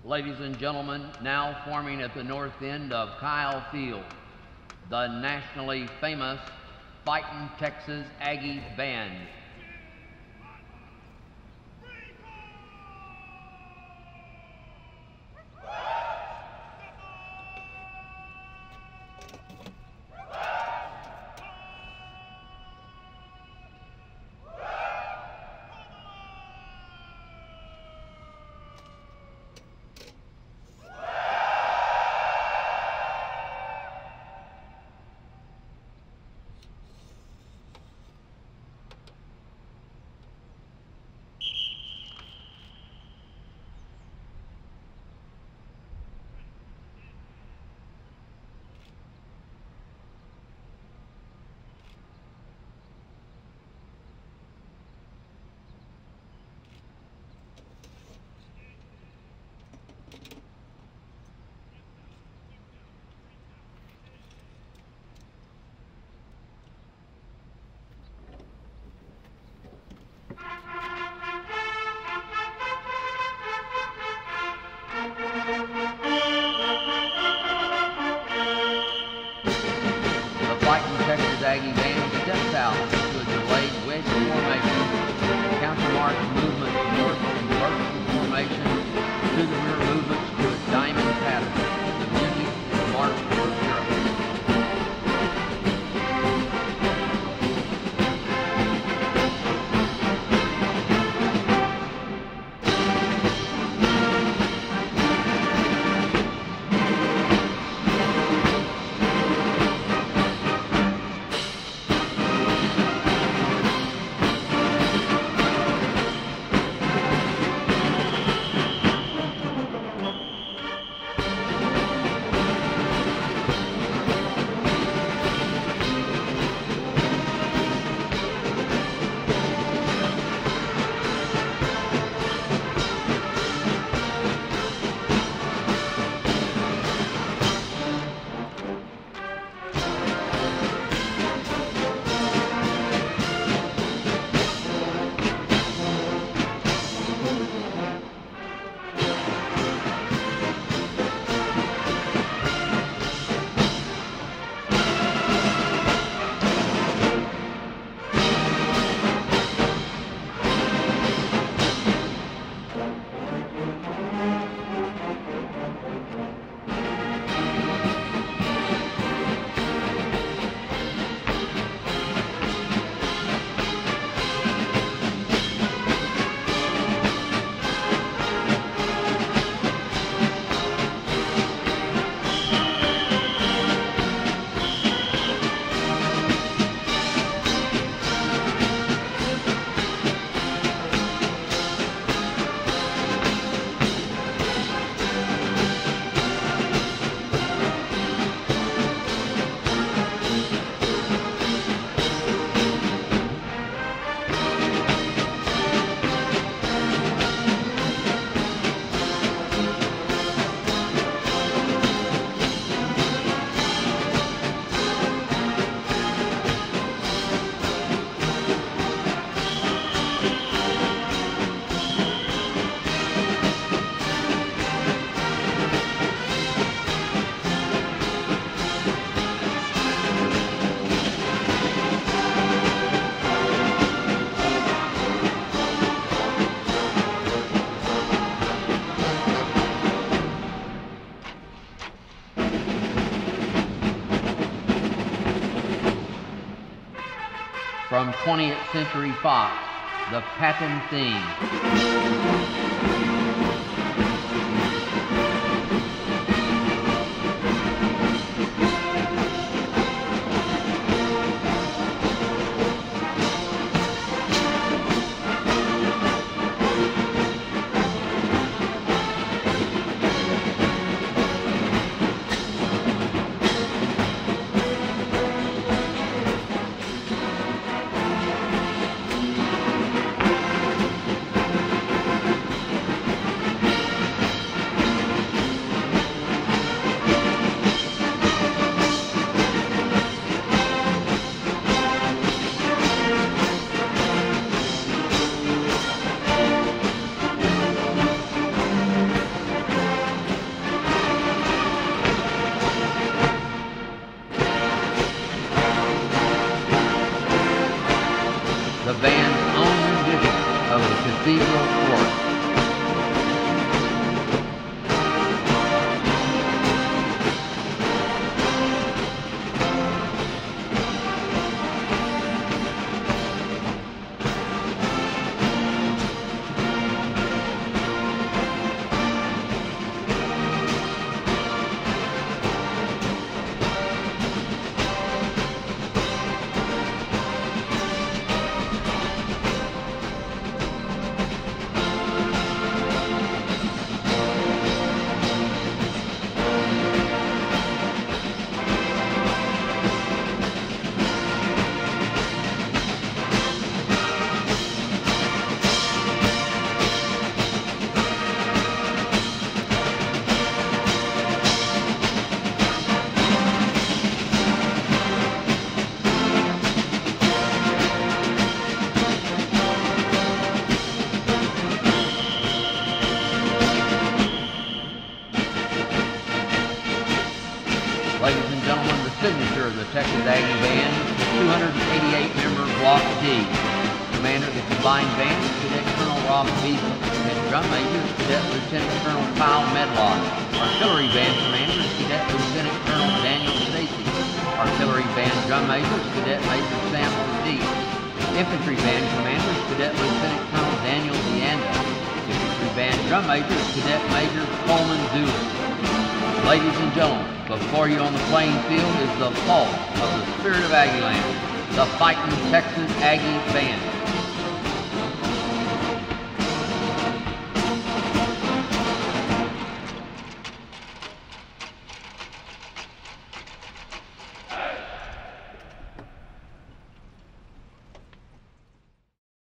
Ladies and gentlemen, now forming at the north end of Kyle Field, the nationally famous Fightin Texas Aggie Band. Fightin Texas Aggie Band steps out to a delayed wedge formation. Countermarch movement north in vertical formation to the rear movements to a diamond pattern. The music is marked for Europe. From 20th Century Fox, the Patton Theme. Line Band, Cadet Colonel Rob Beasley. Head Drum Major, Cadet Lieutenant Colonel Kyle Medlock. Artillery Band Commander, Cadet Lieutenant Colonel Daniel Stacy. Artillery Band Drum Major, Cadet Major Sam Petit. Infantry Band Commander, Cadet Lieutenant Colonel Daniel Deanda. Infantry Band Drum Major, Cadet Major Coleman Dooley. Ladies and gentlemen, before you on the playing field is the pulse of the spirit of Aggieland, the Fightin Texas Aggie Band.